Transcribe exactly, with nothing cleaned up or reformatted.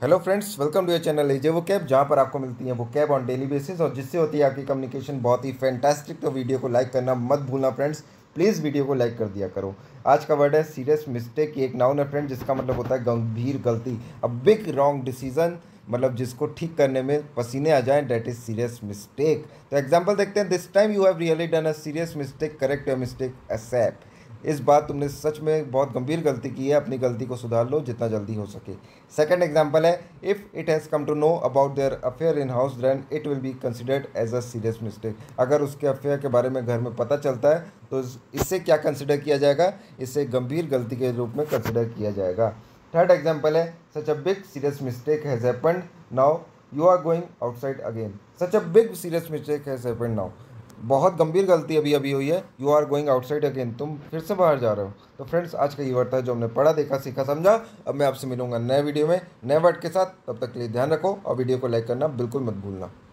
Hello friends, welcome to your channel AJ वो cab, जहाँ पर आपको मिलती है वो कैब ऑन डेली बेसिस और जिससे होती है आपकी कम्युनिकेशन बहुत ही फैंटास्टिक। तो वीडियो को लाइक करना मत भूलना फ्रेंड्स, प्लीज़ वीडियो को लाइक कर दिया करो। आज का वर्ड है सीरियस मिस्टेक। ये एक नाउन है फ्रेंड, जिसका मतलब होता है गंभीर गलती, अ बिग रॉन्ग डिसीजन, मतलब जिसको ठीक करने में पसीने आ जाएं, डेट इज सीरियस मिस्टेक। तो एग्जाम्पल देखते हैं। This time you have really done a serious mistake, correct your mistake ASAP. इस बार तुमने सच में बहुत गंभीर गलती की है, अपनी गलती को सुधार लो जितना जल्दी हो सके। सेकंड एग्जांपल है, if it has come to know about their affair in house then it will be considered as a serious mistake. अगर उसके अफेयर के बारे में घर में पता चलता है तो इससे क्या कंसिडर किया जाएगा? इसे गंभीर गलती के रूप में कंसिडर किया जाएगा। थर्ड एग्जाम्पल है, such a big serious mistake has happened, now you are going outside again. Such a big serious mistake has happened now, बहुत गंभीर गलती अभी अभी हुई है। You are going outside again, तुम फिर से बाहर जा रहे हो। तो फ्रेंड्स, आज का ये वर्ड था जो हमने पढ़ा, देखा, सीखा, समझा। अब मैं आपसे मिलूंगा नए वीडियो में नए वर्ड के साथ। तब तक के लिए ध्यान रखो और वीडियो को लाइक करना बिल्कुल मत भूलना।